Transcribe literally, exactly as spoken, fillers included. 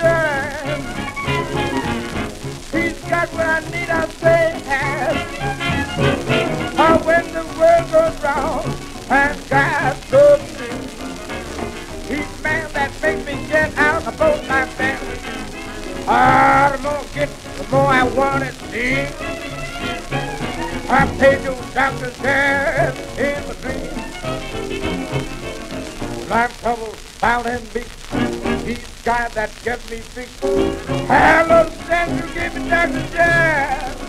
John. He's got what I need, I say, has. Oh, when the world goes wrong and God goes through, he's the man that makes me get out of both my family. Ah, the more I get, the more I want it, see. I paid your doctor's care in my dream. When I'm troubled, foul and big, he's the guy that gets me fixed. Hello, Sandra, give me Doctor John.